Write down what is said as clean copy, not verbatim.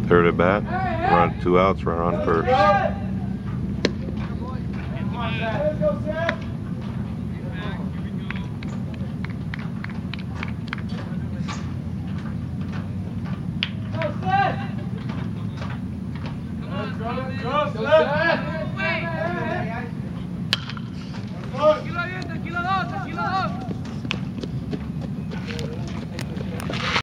Third at bat, run 2 outs, runner on first. Go,